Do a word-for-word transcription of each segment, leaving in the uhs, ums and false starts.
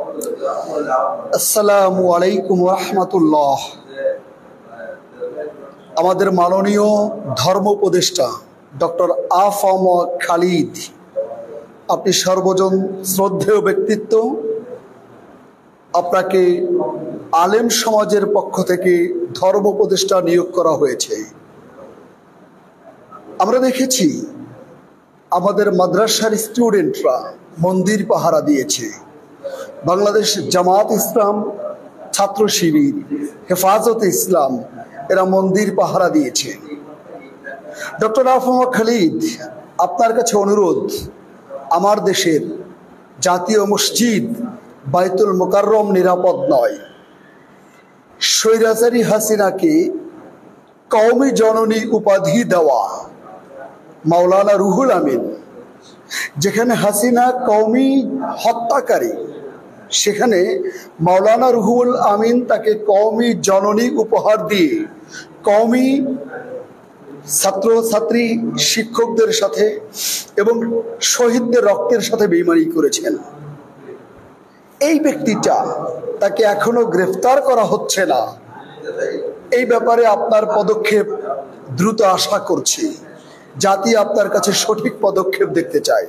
আসসালামু আলাইকুম ওয়া রাহমাতুল্লাহ। আমাদের মাননীয় ধর্ম উপদেষ্টা ডক্টর আফম খালিদ, আপনি সর্বজন শ্রদ্ধেয় ব্যক্তিত্ব। আপনাকে আলেম সমাজের পক্ষ থেকে ধর্ম উপদেষ্টা নিয়োগ করা হয়েছে। আমরা দেখেছি আমাদের মাদ্রাসার স্টুডেন্টরা মন্দির পাহারা দিয়েছে। বাংলাদেশ জামাত ইসলাম, ছাত্র শিবির, হেফাজতে ইসলাম এরা মন্দির পাহারা দিয়েছে। ডক্টর আফম খালিদ, আপনার কাছে অনুরোধ, আমার দেশের জাতীয় মসজিদ বাইতুল মুকাররম নিরাপদ নয়। স্বৈরাচারী হাসিনাকে কওমি জননী উপাধি দেওয়া মাওলানা রুহুল আমিন, যেখানে হাসিনা কওমি হত্যাকারী, সেখানে মাওলানা রুহুল আমিন তাকে কওমি জননী উপহার দিয়ে কওমি ছাত্রছাত্রী শিক্ষকদের সাথে এবং শহীদদের রক্তের সাথে বেইমানি করেছেন। এই ব্যক্তিটা, তাকে এখনো গ্রেফতার করা হচ্ছে না। এই ব্যাপারে আপনার পদক্ষেপ দ্রুত আশা করছি। জাতি আপনার কাছে সঠিক পদক্ষেপ দেখতে চায়।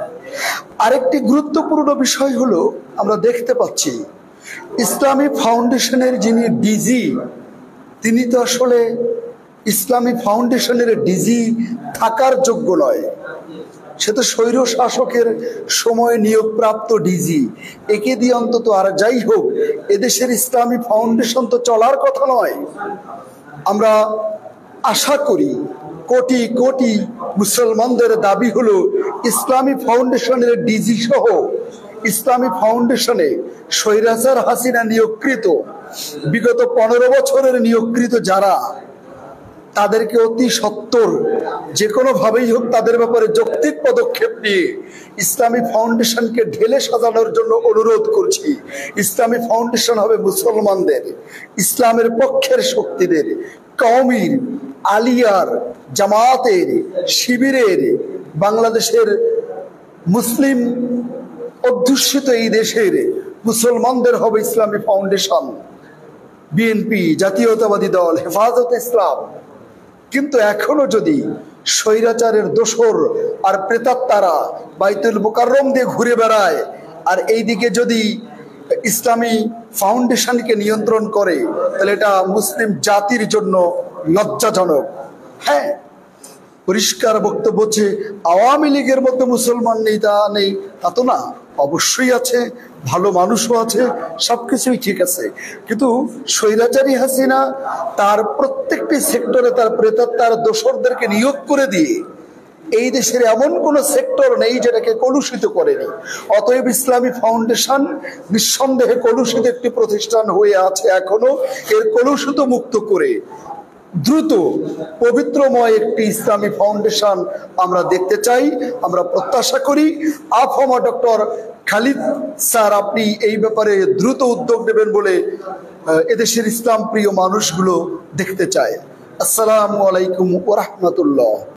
আরেকটি গুরুত্বপূর্ণ বিষয় হলো, আমরা দেখতে পাচ্ছি ইসলামী ফাউন্ডেশনের যিনি ডিজি, তিনি তো আসলে ইসলামী ফাউন্ডেশনের ডিজি থাকার যোগ্য নয়। সে তো স্বৈর শাসকের সময় নিয়োগপ্রাপ্ত ডিজি। একে দিয়ে অন্তত, আর যাই হোক, এদেশের ইসলামী ফাউন্ডেশন তো চলার কথা নয়। আমরা আশা করি কোটি কোটি মুসলমানদের দাবি হলো ইসলামী ফাউন্ডেশনের ডিজি সহ ইসলামী ফাউন্ডেশনে স্বৈরাচার হাসিনা নিয়োগকৃত বিগত পনেরো বছরের নিয়োগকৃত যারা, তাদেরকে অতি সত্বর যে কোনোভাবেই হোক তাদের ব্যাপারে যৌক্তিক পদক্ষেপ নিয়ে ইসলামী ফাউন্ডেশনকে ঢেলে সাজানোর জন্য অনুরোধ করছি। ইসলামী ফাউন্ডেশন হবে মুসলমানদের, ইসলামের পক্ষের শক্তিদের, কওমির, আলিয়ার, জামাতের, শিবিরের, বাংলাদেশের মুসলিম অধ্যুষিত এই দেশের মুসলমানদের হবে ইসলামী ফাউন্ডেশন, বিএনপি, জাতীয়তাবাদী দল, হেফাজতে ইসলাম। কিন্তু এখনো যদি স্বৈরাচারের দোসর আর প্রেতাত্মারা বাইতুল মুকাররম দিয়ে ঘুরে বেড়ায়, আর এইদিকে যদি ইসলামী ফাউন্ডেশনকে নিয়ন্ত্রণ করে, তাহলে এটা মুসলিম জাতির জন্য লজ্জাজনক। হ্যাঁ, পরিষ্কার বক্তব্য হচ্ছে আওয়ামী লীগের মধ্যে মুসলমান নেই, তা নেই তা তো না, অবশ্যই আছে, ভালো মানুষও আছে, সবকিছুই ঠিক আছে। কিন্তু স্বৈরাচারী হাসিনা তার প্রত্যেকটি সেক্টরে তার প্রেতাত্মার দোসরদেরকে নিয়োগ করে দিয়ে এই দেশের এমন কোনো সেক্টর নেই যেটাকে কলুষিত করেনি। অতএব ইসলামী ফাউন্ডেশন নিঃসন্দেহে কলুষিত একটি প্রতিষ্ঠান হয়ে আছে এখনো। এর কলুষিত মুক্ত করে দ্রুত পবিত্রময় একটি ইসলামী ফাউন্ডেশন আমরা দেখতে চাই। আমরা প্রত্যাশা করি আফম ডক্টর খালিদ স্যার, আপনি এই ব্যাপারে দ্রুত উদ্যোগ নেবেন বলে এদেশের ইসলাম প্রিয় মানুষগুলো দেখতে চায়। আসসালামু আলাইকুম ওয়া রাহমাতুল্লাহ।